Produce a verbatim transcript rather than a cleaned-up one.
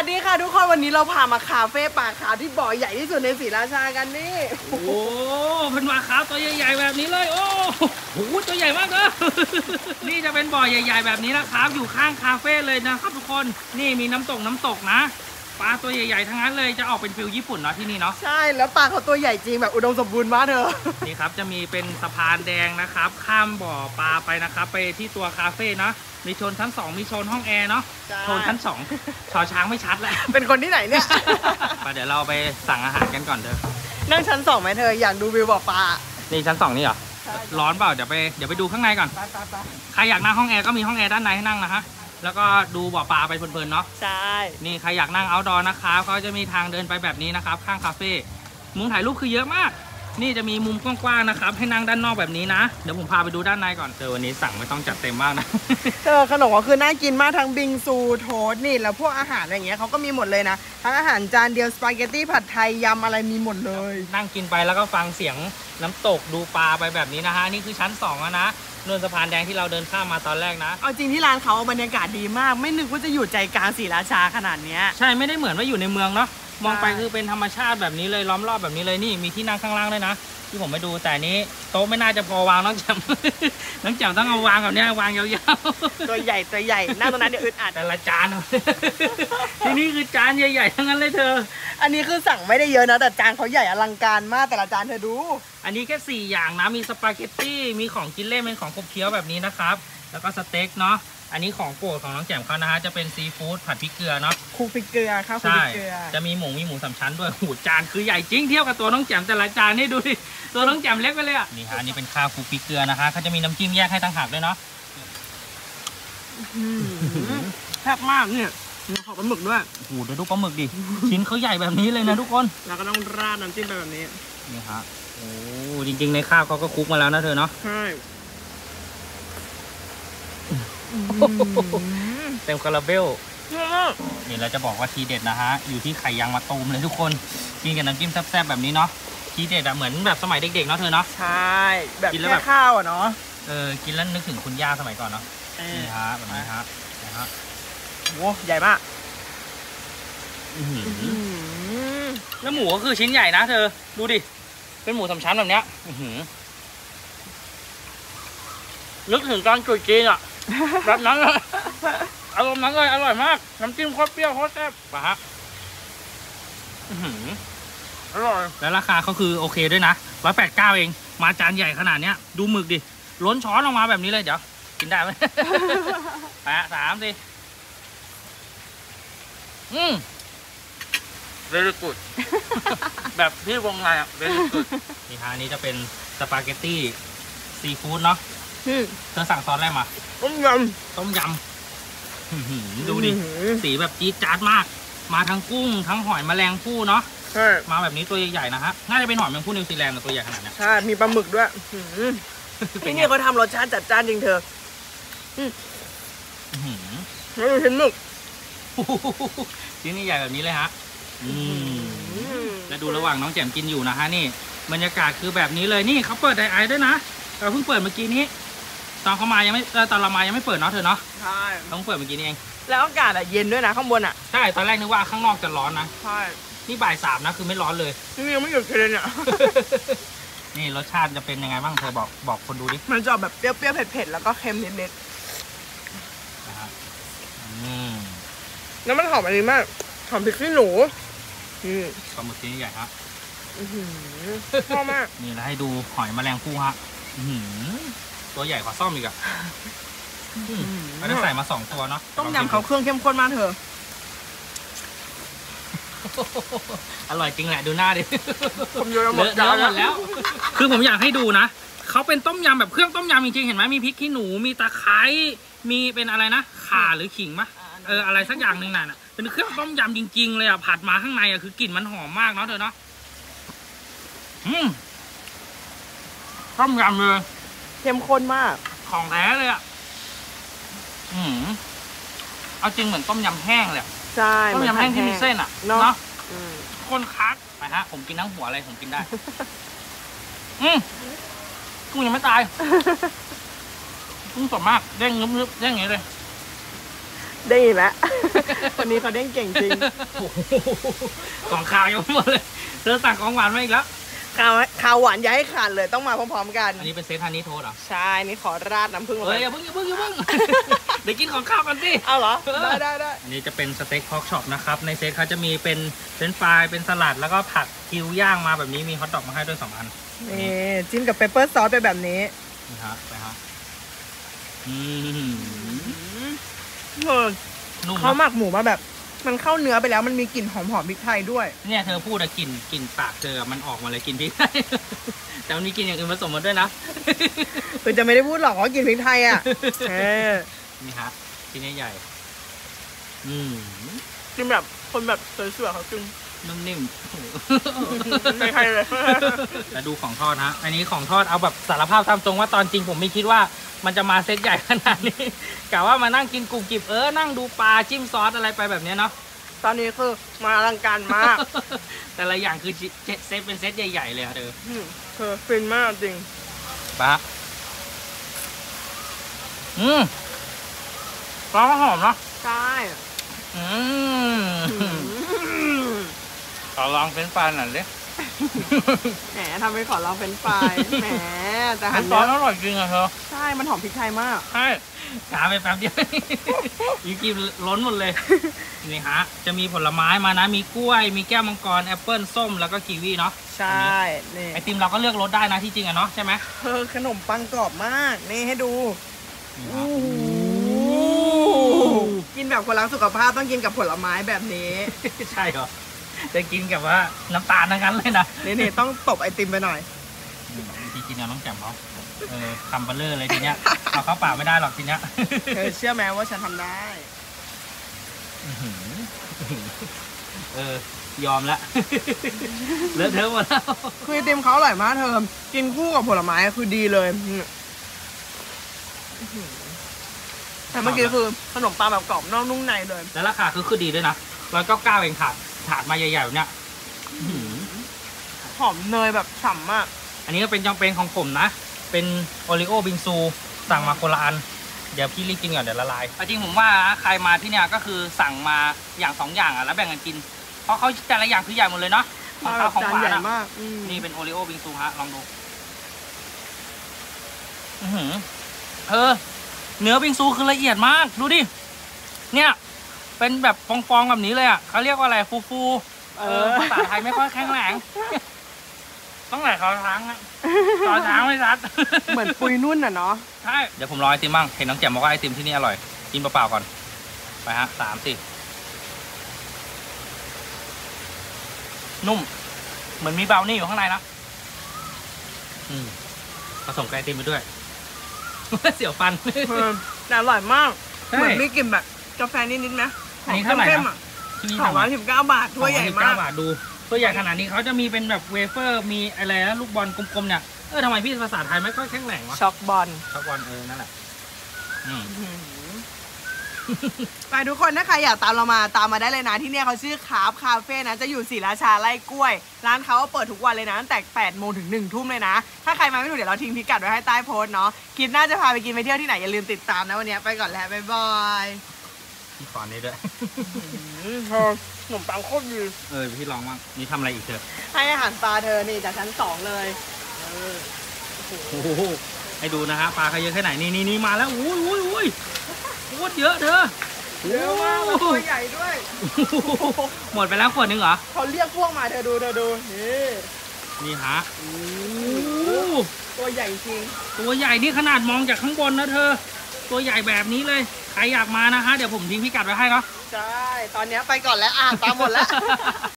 ดีค่ะทุกคนวันนี้เราพามาคาเฟ่ปลาขาวที่บ่อใหญ่ที่สุดในศรีราชากันนี่โอ้เป็นปลาขาวตัวใหญ่ๆแบบนี้เลยโอ้โหตัวใหญ่มากเลยนี่จะเป็นบ่อใหญ่ๆแบบนี้นะครับอยู่ข้างคาเฟ่เลยนะครับทุกคนนี่มีน้ำตกน้ำตกนะปลาตัวใหญ่ๆทั้งนั้นเลยจะออกเป็นฟิลญี่ปุ่นเนาะที่นี่เนาะใช่แล้วปลาเขาตัวใหญ่จริงแบบอุดมสมบูรณ์มากเธอนี่ครับจะมีเป็นสะพานแดงนะครับข้ามบ่อปลาไปนะครับไปที่ตัวคาเฟ่นะมีโซนชั้นสองมีโซนห้องแอร์เนาะโซนชั้นสองชอช้างไม่ชัดแหละเป็นคนที่ไหนเนี่ยเดี๋ยวเราไปสั่งอาหารกันก่อนเถอะนั่งชั้นสองไหมเธออยากดูวิวบ่อปลานี่ชั้นสองนี่เหรอร้อนเปล่าเดี๋ยวไปเดี๋ยวไปดูข้างในก่อนใครอยากนั่งห้องแอร์ก็มีห้องแอร์ด้านในให้นั่งนะฮะแล้วก็ดูบ่อปลาไปเพลินๆเนาะใช่นี่ใครอยากนั่งเอาท์ดอร์นะครับเขาจะมีทางเดินไปแบบนี้นะครับข้างคาเฟ่มุมถ่ายรูปคือเยอะมากนี่จะมีมุมกว้างๆนะครับให้นั่งด้านนอกแบบนี้นะเดี๋ยวผมพาไปดูด้านในก่อนเจอวันนี้สั่งไม่ต้องจัดเต็มมากนะเจอขนมก็คือน่ากินมากทั้งบิงซูโทสนี่แล้วพวกอาหารอะไรเงี้ยเขาก็มีหมดเลยนะทั้งอาหารจานเดียวสปาเกตตี้ผัดไทยยำอะไรมีหมดเลยนั่งกินไปแล้วก็ฟังเสียงน้ำตกดูปลาไปแบบนี้นะฮะนี่คือชั้นสองนะนนสะพานแดงที่เราเดินข้ามมาตอนแรกนะเอาจริงที่ร้านเขาบรรยากาศดีมากไม่นึกว่าจะอยู่ใจกลางศรีราชาขนาดนี้ใช่ไม่ได้เหมือนว่าอยู่ในเมืองเนาะมองไปคือเป็นธรรมชาติแบบนี้เลยล้อมรอบแบบนี้เลยนี่มีที่นั่งข้างล่างด้วยนะที่ผมไปดูแต่นี้โต๊ะไม่น่าจะพอวางน้องแจ่มน้องแจ่มต้องเอาวางแบบนี้วางยาวๆตัวใหญ่ตัวใหญ่นั่งตรงนั้นเดี๋ยวอึดอัดแต่ละจานที่นี่คือจานใหญ่ๆทั้งนั้นเลยเธออันนี้คือสั่งไม่ได้เยอะนะแต่จานเขาใหญ่อลังการมากแต่ละจานเธอดูอันนี้แค่สี่อย่างนะมีสปาเกตตี้มีของกินเล่นเป็นของขบเคี้ยวแบบนี้นะครับแล้วก็สเต็กเนาะอันนี้ของโปรดของน้องแจ่มเขานะฮะจะเป็นซีฟู้ดผัดพริกเกลือเนาะคูพริกเกลือข้าวคูพริกเกลือจะมีหมูมีหมูสามชั้นด้วยหูจานคือใหญ่จริงเทียบกับตัวน้องแจ่มแต่ละจานนี่ดูดิตัวน้องแจ่มเล็กไปเลยอ่ะนี่ฮะอันนี้เป็นข้าวคูพริกเกลือนะคะเขาจะมีน้ำจิ้มแยกให้ต่างหากด้วยเนาะแซ่บมากเนี่ยขอปลาหมึกด้วยโอ้โหดูปลาหมึกดิชิ้นเขาใหญ่แบบนี้เลยนะทุกคนแล้วก็ต้องราดน้ำจิ้มไปแบบนี้นี่ฮะโอ้จริงๆในข้าวเขาก็คลุกมาแล้วนะเธอเนาะใช่เต็มคาราเบลนี่เราจะบอกว่าทีเด็ดนะฮะอยู่ที่ไข่ยางมะตูมเลยทุกคนกินกับน้ำจิ้มแซ่บๆแบบนี้เนาะทีเด็ดอะเหมือนแบบสมัยเด็กๆเนาะเธอเนาะใช่แบบแค่ข้าวอะเนาะเออกินแล้วนึกถึงคุณย่าสมัยก่อนเนาะนี่ฮะแบบนี้ฮะนะฮะโว้ใหญ่มากแล้วหมูก็คือชิ้นใหญ่นะเธอดูดิเป็นหมูสามชั้นแบบเนี้ยนึกถึงตอนจุดจีนอะแบบนั้นเลยอารมณ์นั้นเลยอร่อยมากน้ำจิ้มโคตรเปรี้ยวโคตรแซ่บป่ะฮะอร่อยแล้วราคาเขาคือโอเคด้วยนะร้อยแปดเก้าเองมาจานใหญ่ขนาดเนี้ยดูหมึกดิล้นช้อนออกมาแบบนี้เลยเดี๋ยวกินได้ไหมแปะสามสิอืมเวลี่กูดแบบที่วงในอ่ะเวลี่กูดนี่ฮะนี้จะเป็นสปาเกตตี้ซีฟู้ดเนาะเธอสั่งซอสอะไรมาต้มยำต้มยำดูดิสีแบบจี๊ดจ๊าดมากมาทั้งกุ้งทั้งหอยแมลงภู่เนาะมาแบบนี้ตัวใหญ่ๆนะฮะน่าจะเป็นหอยแมลงภู่นิวซีแลนด์ตัวใหญ่ขนาดนี้ใช่มีปลาหมึกด้วยที่นี่เขาทำรสชาติจัดจ้านจริงเธอแล้วดูชิ้นหมึกชิ้นนี้ใหญ่แบบนี้เลยฮะแล้วดูระหว่างน้องแจ่มกินอยู่นะฮะนี่บรรยากาศคือแบบนี้เลยนี่เขาเปิดไดไอด้วยนะเราเพิ่งเปิดเมื่อกี้นี้ตอนเขามายังไม่ตอนเรามายังไม่เปิดเนาะเธอเนาะใช่ต้องเปิดเมื่อกี้นี้เองแล้วอากาศอ่ะเย็นด้วยนะข้างบนอ่ะใช่ตอนแรกนึกว่าข้างนอกจะร้อนนะใช่นี่บ่ายสามนะคือไม่ร้อนเลยนี่ยังไม่หยุดเลยเนี่ยนี่รสชาติจะเป็นยังไงบ้างเธอบอกบอกคนดูดิมันจะแบบเปรี้ยวๆเผ็ดๆแล้วก็เค็มนิดๆนะครับอืมแล้วมันหอมอันนี้มากหอมพริกขี้หนูอืมปลาหมึกชิ้นใหญ่ฮะชอบมากนี่แล้วให้ดูหอยแมลงภู่ฮะตัวใหญ่กว่าซ่อมอีกอะไม่ได้ใส่มาสองตัวเนาะต้มยำเขาเครื่องเข้มข้นมากเธออร่อยจริงแหละดูหน้าดิผมโยนหมดแล้ว คือผมอยากให้ดูนะเขาเป็นต้มยำแบบเครื่องต้มยำจริงๆเห็นไหมมีพริกขี้หนูมีตะไคร้มีเป็นอะไรนะข่าหรือขิงมะเอออะไรสักอย่างหนึ่งน่ะเป็นเครื่องต้มยำจริงๆเลยอ่ะผัดมาข้างในอ่ะคือกลิ่นมันหอมมากเนาะเธอเนาะอืมต้มยำเลยเข้มข้นมากของแท้เลยอ่ะอืมเอาจริงเหมือนต้มยำแห้งเลยใช่ต้มยำแห้งที่มีเส้นอ่ะเนาะคนคักไปฮะผมกินทั้งหัวอะไรผมกินได้อืมกุ้งยังไม่ตายกุ้งสดมากเด้งนึบๆเด้งอย่างนี้เลยได้อีกแล้ว คนนี้เขาเด้งเก่งจริงโอ้โหของขาวยังหมดเลยเธอสั่งของหวานมาอีกแล้วข้าวข้าวหวานอย่าให้ขาดเลยต้องมาพร้อมๆกันอันนี้เป็นเซตฮันนี่โทสเหรอใช่นี่ขอราดน้ำผึ้งลงเฮ้ไปยอย่าเพิ่งอย่าเพิ่งอย่าเพิ่ง เดี๋ยวกินของข้าวกันสิเอาเหรอได้ได้ได้อันนี้จะเป็นสเต็กพอกช็อปนะครับในเซตเขาจะมีเป็นเฟรนช์ฟรายเป็นสลัดแล้วก็ผักคิวย่างมาแบบนี้มีฮอทดอกมาให้ด้วยสองอันนี่จิ้มกับเปปเปอร์ซอสไปแบบนี้นี่ฮะไปฮะอืมเออนุ่มเขาหนะมักหมูมาแบบ มันเข้าเนื้อไปแล้วมันมีกลิ่นหอมหอมพริกไทยด้วยเนี่ยเธอพูดอะกลิ่นกลิ่นปากเจอมันออกมาเลยกลิ่นพริกไทย แต่มันมีกลิ่นอย่างอื่นผสมมาด้วยนะคือจะไม่ได้พูดหรอกว่ากลิ่นพริกไทยอ่ะเออนี่ฮะชิ้นใหญ่ๆอืมกินแบบคนแบบสวยๆเขากินนุ่มนิ่มไม่ใครเลยแล้วดูของทอดฮะอันนี้ของทอดเอาแบบสารภาพตามตรงว่าตอนจริงผมไม่คิดว่ามันจะมาเซตใหญ่ขนาดนี้กะว่ามานั่งกินกรุบกริบเออนั่งดูปลาจิ้มซอสอะไรไปแบบเนี้ยเนาะตอนนี้คือมาอลังการมากแต่ละอย่างคือเซตเป็นเซตใหญ่ๆเลยอะเธออืมคือฟินมากจริงปะอืมปลาหอมเนาะใช่อืมขอลองเป็นปลาหน่อยดิแหมทำไปขอลองเป็นไฟรายแหมแต่หัเป็น นซอสอร่อยจริงอะเธอใช่มันหอมพริกไทยมากใช่หาไปแป๊บเดียว ยูกิล้นหมดเลย นี่ฮะ จะมีผลไม้มานะ มีกล้วย มีแก้วมังกร แอปเปิ้ล ส้ม แล้วก็กีวีเนาะใช่นี่ไอติมเราก็เลือกรสได้นะที่จริงอะเนาะใช่ไหมเออขนมปังกรอบมากนี่ให้ดูนี่โอ้ฮะโหกินแบบคนรักสุขภาพต้องกินกับผลไม้แบบนี้ใช่เหรอจะกินกับว่าน้ำตาลทั้งนั้นเลยนะนี่ๆต้องตบไอติมไปหน่อยอืมวิธีกินเราต้องแจ่มเขาเออคำเบลเลอร์เลยทีเนี้ยเอาเข้าปากไม่ได้หรอกทีเนี้ยเธอเชื่อไหมว่าฉันทำได้อื้อหือเออยอมละ เลอะเทอะหมดแล้วคือไอติมเขาอร่อยมากเธอกินคู่กับผลไม้คือดีเลยอืมแต่เมื่อกี้คือขนมปังแบบกรอบนอกนุ่มในเลยแล้วราคาคือคือดีด้วยนะร้อยเก้าเก้าเองถาดถาดมาใหญ่ๆแบบเนี้ยอื้อหือหอมเนยแบบฉ่ำมากอันนี้ก็เป็นจำเป็นของผมนะ เป็นโอริโอบิงซูสั่งมาคนละอัน เดี๋ยวพี่รีบกินก่อนเดี๋ยวละลายจริงผมว่าใครมาที่เนี่ยก็คือสั่งมาอย่างสองอย่างอ่ะแล้วแบ่งกันกิน เพราะเขาแต่ละอย่างคือใหญ่หมดเลยเนาะของข้าวของจานหวาใหนญ่อะมากอืมนี่เป็นโอริโอบิงซูฮะลองดูอือหือเออเนื้อบิงซูคือละเอียดมากดูดิเนี่ยเป็นแบบฟองๆแบบนี้เลยอ่ะเขาเรียกว่าอะไรฟูๆเออภาษาไทยไม่ค่อยแข็งแรงต้องไหนเขาช้างอะต่อช้างไม่รัดเหมือนปุยนุ่นอ่ะเนาะใช่เดี๋ยวผมรอไอติมบ้างเห็นน้องแจ่มบอกว่าไอติมที่นี่อร่อยกินเปล่าๆก่อนไปฮะสามสี่นุ่มเหมือนมีเบราวนี่อยู่ข้างในนะอืมผสมกับไอติมไปด้วย เสียวฟันเออแต่อร่อยมากใช่เหมือนมีกลิ่นแบบกาแฟนิดๆไหมอันนี้เท่าไหร่นะเข้มๆอ่ะที่นี่สองร้อยสิบเก้าบาทถ้วยใหญ่มากบาทดูตัวใหญ่ขนาดนี้เขาจะมีเป็นแบบเวเฟอร์มีอะไรนะลูกบอลกลมๆเนี่ยเออทำไมพี่ภาษาไทยไม่ค่อยแข็งแรงวะช็อกบอลช็อกบอลเออนั่นแหละอืมไปทุกคนถ้าใครอยากตามเรามาตามมาได้เลยนะที่เนี่ยเขาชื่อคาร์ฟคาเฟ่นะจะอยู่ศรีราชาไร่กล้วย ร้านเขาเปิดทุกวันเลยนะตั้งแต่แปดโมงถึงหนึ่งทุ่มเลยนะถ้าใครมาไม่ถูกเดี๋ยวเราทิ้งพิกัดไว้ให้ใต้โพสต์เนาะคลิปหน้าจะพาไปกินไปเที่ยวที่ไหนอย่าลืมติดตามนะวันนี้ไปก่อนแล้วบ๊ายบายพี่สอนนี้ด้วยเธอขนมปังโคตรดีเออพี่ลองบ้างนี่ทำอะไรอีกเถอะให้อาหารปลาเธอนี่จากชั้นสองเลยเออโอ้โหให้ดูนะฮะปลาเขาเยอะแค่ไหนนี่นี่นี่มาแล้วอุ้ยอุ้ยอุ้ยโคตรเยอะเธอเยอะมากแล้วตัวใหญ่ด้วยหมดไปแล้วขวดนึงเหรอเขาเรียกพวกมาเธอดูเธอดูนี่นี่ฮะโอ้โอ้ตัวใหญ่จริงตัวใหญ่นี่ขนาดมองจากข้างบนนะเธอ ตัวใหญ่แบบนี้เลยใครอยากมานะฮะเดี๋ยวผมทิ้งพิกัดไว้ให้เนาะใช่ ตอนนี้ไปก่อนแล้วอ่ะตามหมดแล้ว